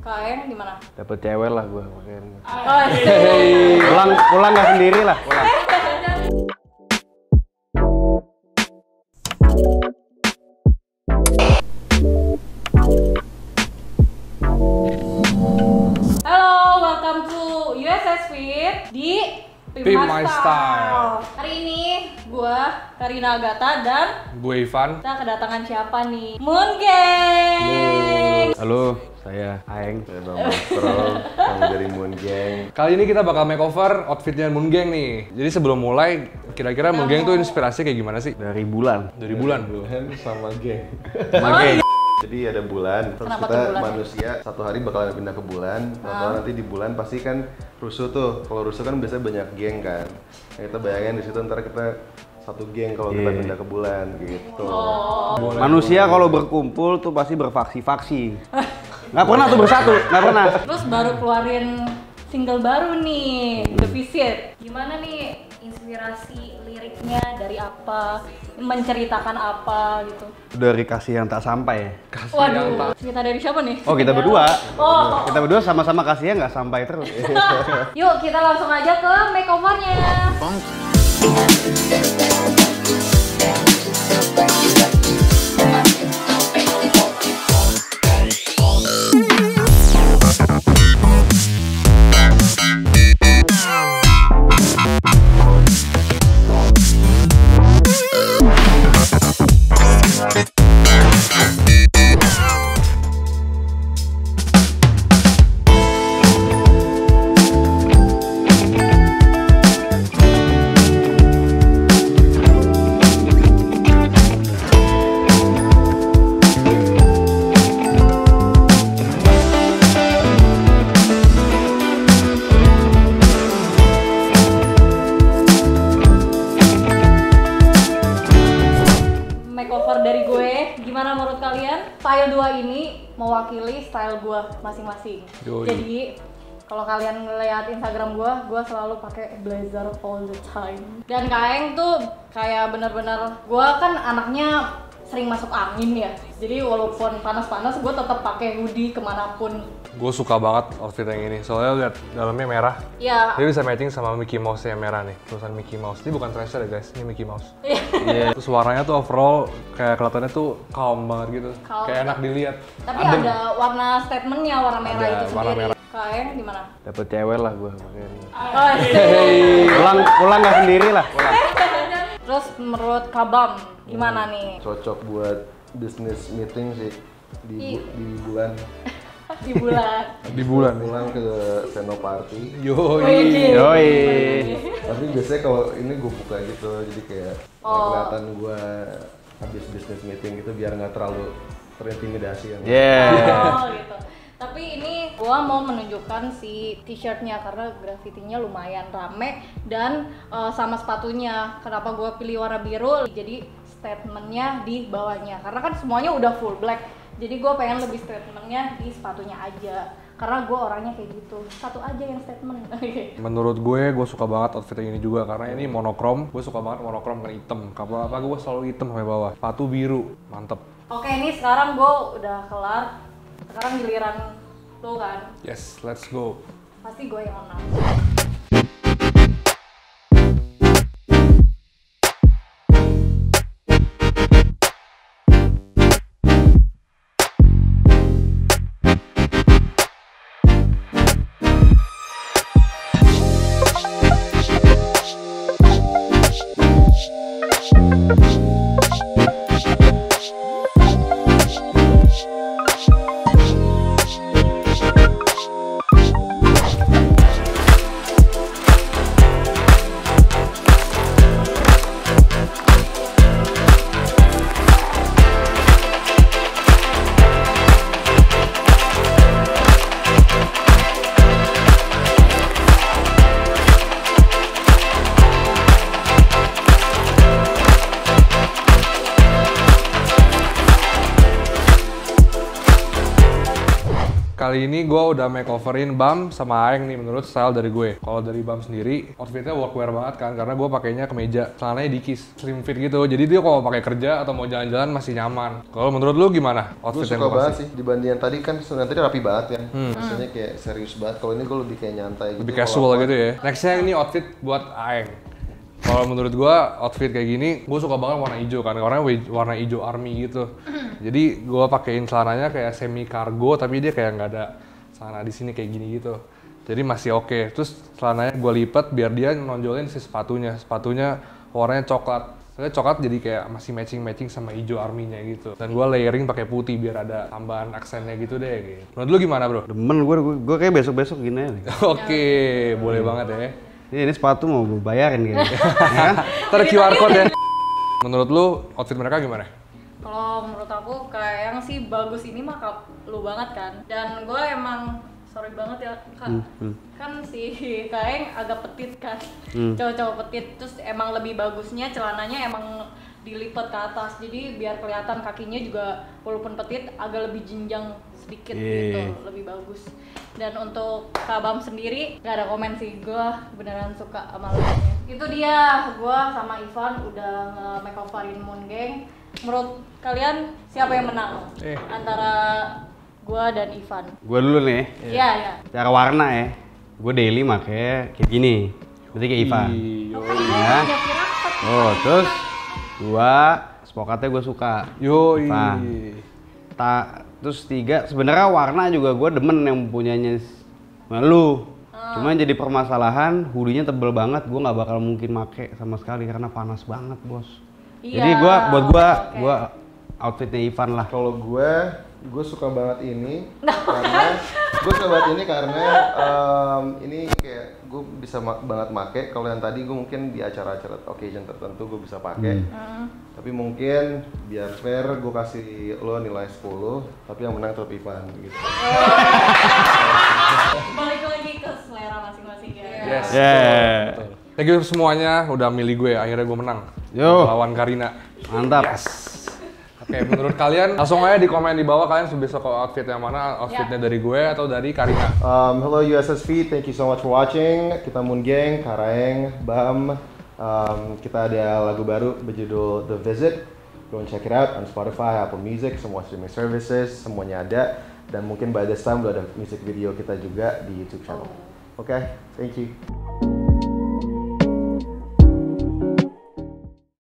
Kak Eng gimana? Dapet cewek lah gue makanya. Pulang nggak sendiri lah, pulang. Halo, welcome to USS Fit di Pimp My Style. Hari ini gue Karina Agatha dan Gue Ivan. kita kedatangan siapa nih? Moon Gang. Halo, saya Aeng. Saya Bang Astro, kami dari Moon Gang. Kali ini kita bakal makeover outfitnya Moon Gang nih. Jadi sebelum mulai, kira-kira Moon Gang tuh inspirasi kayak gimana sih? Dari bulan. Dari bulan. Bulan sama geng. Oke. Jadi ada bulan, terus Kenapa kita tuh bulan? manusia satu hari bakalan pindah ke bulan. Tahu nanti di bulan pasti kan rusuh tuh. Kalau rusuh kan biasanya banyak geng kan. Nah, kita bayangin di situ ntar kita satu geng kalau kita pindah ke bulan gitu. Manusia kalau berkumpul tuh pasti berfaksi-faksi. Nggak pernah tuh bersatu, nggak pernah. Terus baru keluarin single baru nih, The Visit. Gimana nih inspirasi liriknya, dari apa, menceritakan apa gitu? Dari kasih yang tak sampai ya. Waduh, cerita dari siapa nih? Oh, kita berdua. Oh. Kita berdua sama-sama kasihnya nggak sampai terus. Yuk kita langsung aja ke makeovernya. Makeover dari gue, gimana menurut kalian? Style 2 ini mewakili style gue masing-masing. Yoi. Jadi kalau kalian ngeliat Instagram gue selalu pakai blazer all the time. Dan Kak Eng tuh kayak bener-bener, gue kan anaknya sering masuk angin ya. Jadi walaupun panas-panas, gue tetap pakai hoodie kemanapun. Gue suka banget outfit yang ini. Soalnya lihat dalamnya merah. Ya, Dia bisa matching sama Mickey Mouse yang merah nih. Tulisan Mickey Mouse. Ini bukan Treasure ya guys, ini Mickey Mouse. Iya. Terus warnanya tuh overall kayak kelihatannya tuh calm banget gitu. Calm. Kayak enak dilihat. tapi Adem. ada warna statementnya, warna merah Ada itu warna sendiri. merah. Kak Eng gimana? Dapet cewek lah gue makanya. Pulang nggak sendiri lah, pulang. Terus menurut Kabam gimana nih? Cocok buat business meeting sih di bulan. Di bulan. Di bulan nih. Pulang ke Senoparty. Yoi. Yoi. Tapi biasanya kalau ini gue buka gitu, jadi kayak nggak kelihatan gue habis business meeting gitu biar nggak terlalu terintimidasi yang. Yeah. Oh gitu. Tapi ini gua mau menunjukkan si t-shirtnya karena grafitinya lumayan rame dan sama sepatunya. Kenapa gua pilih warna biru? Jadi statementnya di bawahnya. Karena kan semuanya udah full black. Jadi gua pengen lebih statementnya di sepatunya aja. Karena gua orangnya kayak gitu. Satu aja yang statement. Menurut gue suka banget outfit yang ini juga karena ini monokrom. Gue suka banget monokrom kan hitam. Kalau apa gue selalu hitam sampai bawah. Sepatu biru, mantep. Oke, ini sekarang gua udah kelar. Sekarang giliran lo kan. Yes, let's go. Pasti gue yang menang. kali ini gue udah makeoverin Bam sama Aeng nih menurut style dari gue. Kalau dari Bam sendiri, outfitnya workwear banget kan, karena gue pakainya kemeja, celananya dikis, slim fit gitu. Jadi dia kalau pakai kerja atau mau jalan-jalan masih nyaman. Kalau menurut lu gimana Gue outfit yang suka gue banget kasih? sih, dibanding yang tadi kan sebenarnya tadi rapi banget ya. Maksudnya kayak serius banget, kalau ini gue lebih kayak nyantai gitu. Lebih Kalau casual apa- gitu ya. Nextnya ini outfit buat Aeng. Kalau menurut gua outfit kayak gini, gua suka banget warna hijau kan, karena warna hijau army gitu. Jadi gua pakein celananya kayak semi cargo, tapi dia kayak nggak ada celana di sini kayak gini gitu. Jadi masih oke. Terus celananya gua lipat biar dia nonjolin si sepatunya. Sepatunya warnanya coklat. Soalnya coklat jadi kayak masih matching sama hijau army-nya gitu. Dan gua layering pakai putih biar ada tambahan aksennya gitu deh. Gitu. Menurut lu gimana bro? Demen gue kayak besok-besok gini aja nih. Oke, boleh banget ya. Ini sepatu mau gue bayarin kayaknya. Ya kan? Ntar QR code ya. Menurut lu outfit mereka gimana? Kalau menurut aku kayak yang sih bagus ini mah lu banget kan. Dan gue emang sorry banget ya Kak. Kan si Kaeng agak petit kan. Cowok-cowok petit, terus emang lebih bagusnya celananya emang dilipat ke atas. Jadi biar kelihatan kakinya juga walaupun petit agak lebih jenjang sedikit gitu, lebih bagus. Dan untuk Kak Bam sendiri gak ada komen sih, gue beneran suka sama looknya. Itu dia, gue sama Ivan udah nge-makeoverin Moon Gang. Menurut kalian siapa yang menang? Antara gue dan Ivan. Gue dulu nih. Iya, iya. Cara warna ya. Gue daily make kayak gini. Berarti kayak Ivan. Ya. Oh, terus gua spokatnya gue suka. Yoi. Nah, terus 3 sebenarnya warna juga gue demen yang punyanya lu. Cuma yang jadi permasalahan hoodie-nya tebel banget, gue nggak bakal mungkin make sama sekali karena panas banget bos. Iya, Jadi buat gua oke. outfitnya Ivan lah. Kalau gue suka banget ini karena ini kayak gue bisa banget make. Kalau yang tadi gue mungkin di acara-acara occasion tertentu gue bisa pakai. Tapi mungkin biar fair gue kasih lo nilai 10, tapi yang menang tetap Ivan gitu. Balik lagi ke selera masing-masing ya. Yes. Yeah. Betul. Thank you semuanya udah milih gue, akhirnya gue menang. Yo. Lawan Karina. Mantap. Yes. Oke, menurut kalian langsung aja di komen di bawah kalian besok ke outfit yang mana, outfitnya dari gue atau dari Karina. Hello USSV, thank you so much for watching. Kita Moon Gang, Karaeng, Bam. Kita ada lagu baru berjudul The Visit. Go and check it out on Spotify, Apple Music, semua streaming services, semuanya ada. Dan mungkin by this time udah ada music video kita juga di YouTube channel. Oke, thank you.